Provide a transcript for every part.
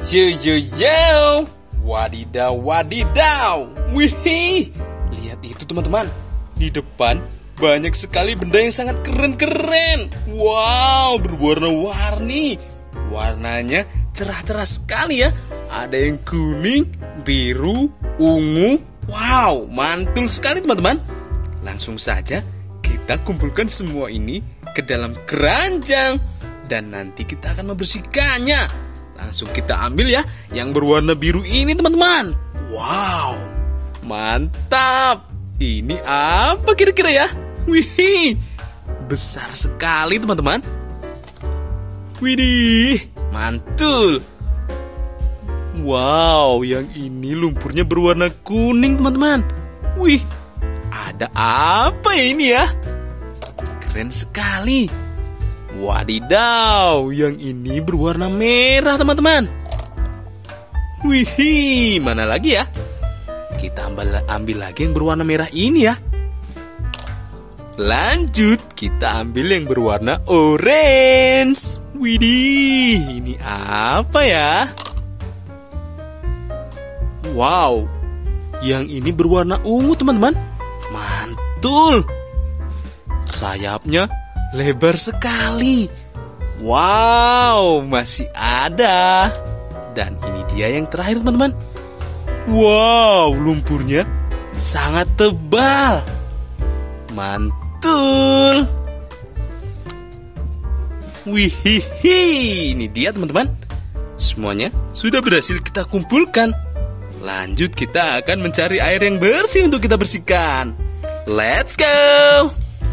Yo yo yo, wadidaw wadidaw, wih, lihat itu teman-teman. Di depan banyak sekali benda yang sangat keren-keren. Wow, berwarna-warni. Warnanya cerah-cerah sekali ya. Ada yang kuning, biru, ungu. Wow, mantul sekali teman-teman. Langsung saja kita kumpulkan semua ini ke dalam keranjang. Dan nanti kita akan membersihkannya. Langsung kita ambil ya yang berwarna biru ini teman-teman. Wow, mantap. Ini apa kira-kira ya? Wih, besar sekali teman-teman. Widih, mantul. Wow, yang ini lumpurnya berwarna kuning teman-teman. Wih, ada apa ini ya? Keren sekali. Wadidaw, yang ini berwarna merah teman-teman. Wih, mana lagi ya? Kita ambil lagi yang berwarna merah ini ya. Lanjut, kita ambil yang berwarna orange. Widih, ini apa ya? Wow, yang ini berwarna ungu teman-teman. Mantul. Sayapnya lebar sekali. Wow, masih ada. Dan ini dia yang terakhir teman-teman. Wow, lumpurnya sangat tebal. Mantul. Wih, ini dia teman-teman. Semuanya sudah berhasil kita kumpulkan. Lanjut kita akan mencari air yang bersih untuk kita bersihkan. Let's go.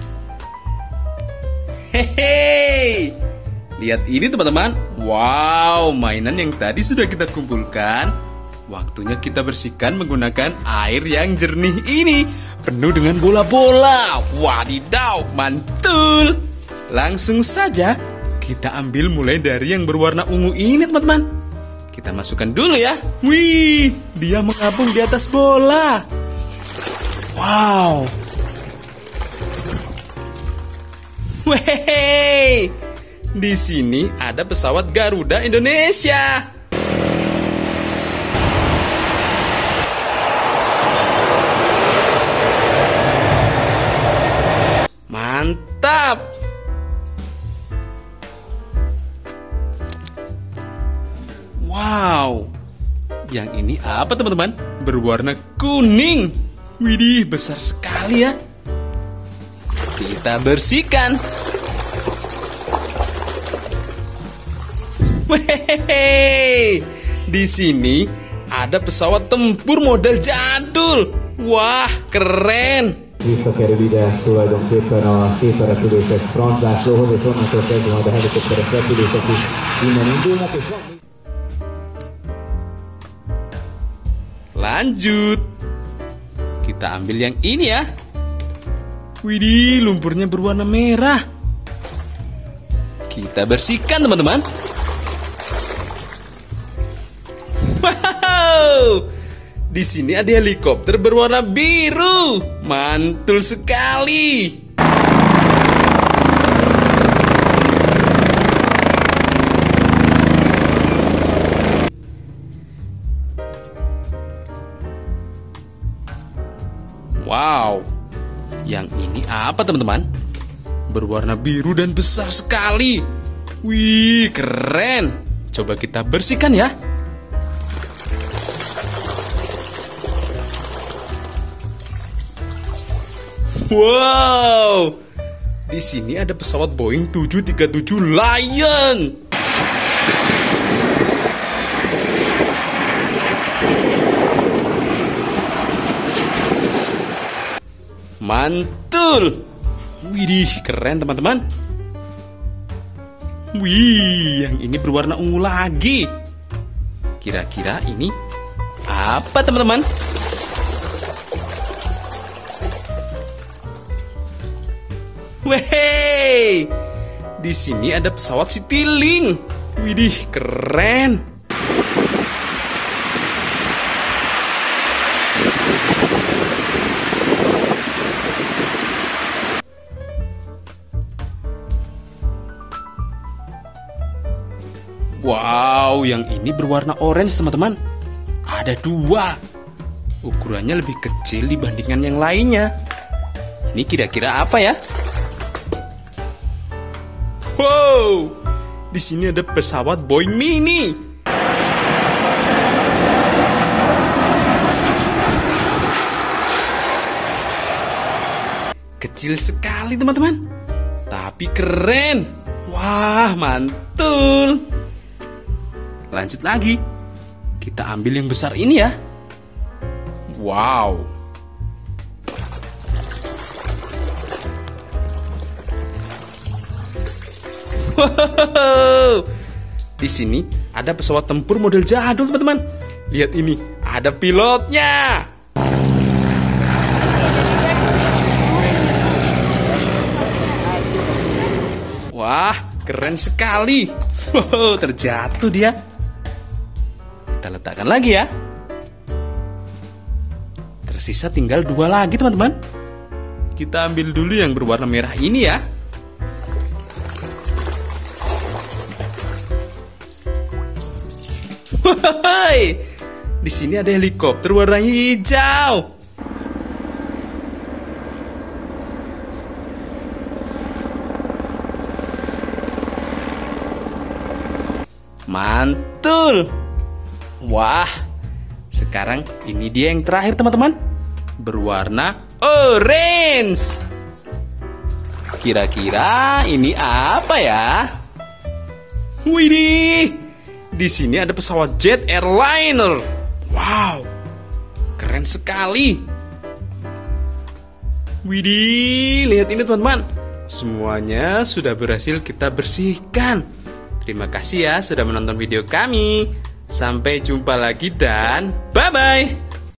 Hehehe, lihat ini teman-teman. Wow, mainan yang tadi sudah kita kumpulkan. Waktunya kita bersihkan menggunakan air yang jernih ini. Penuh dengan bola-bola. Wadidaw, mantul. Langsung saja kita ambil mulai dari yang berwarna ungu ini teman-teman. Kita masukkan dulu ya. Wih, dia mengapung di atas bola. Wow. Wehehe, di sini ada pesawat Garuda Indonesia. Mantap. Wow, yang ini apa teman-teman? Berwarna kuning. Widih, besar sekali ya. Kita bersihkan. Wehehe, di sini ada pesawat tempur model jadul. Wah, keren. Észak rövide tulajdonképpen a szépen repülőses franczászlóhoz, és onnantól kezdve majd a helikopteres repülések is innen indulnak, és van... Lanjut. Kita ambil yang ini ya. Widih, lumpurnya berwarna merah. Kita bersihkan teman-teman. Wow, di sini ada helikopter berwarna biru. Mantul sekali. Wow, yang ini apa teman-teman? Berwarna biru dan besar sekali. Wih, keren. Coba kita bersihkan ya. Wow, di sini ada pesawat Boeing 737 Lion. Mantul. Widih, keren teman-teman. Wih, yang ini berwarna ungu lagi. Kira-kira ini apa teman-teman? Weh, di sini ada pesawat Citylink. Widih, keren. Wow, yang ini berwarna orange teman-teman. Ada 2. Ukurannya lebih kecil dibandingkan yang lainnya. Ini kira-kira apa ya? Wow, di sini ada pesawat Boeing Mini. Kecil sekali teman-teman, tapi keren. Wah, mantul. Lanjut lagi. Kita ambil yang besar ini ya. Wow. Wow. Di sini ada pesawat tempur model jadul, teman-teman. Lihat ini, ada pilotnya. Wah, keren sekali. Wow, terjatuh dia. Kita letakkan lagi ya. Tersisa tinggal 2 lagi, teman-teman. Kita ambil dulu yang berwarna merah ini ya. Wahai, di sini ada helikopter warna hijau. Mantul. Wah, sekarang ini dia yang terakhir teman-teman, berwarna orange. Kira-kira ini apa ya? Widih, di sini ada pesawat jet airliner. Wow, keren sekali. Widih, lihat ini teman-teman. Semuanya sudah berhasil kita bersihkan. Terima kasih ya sudah menonton video kami. Sampai jumpa lagi dan bye-bye.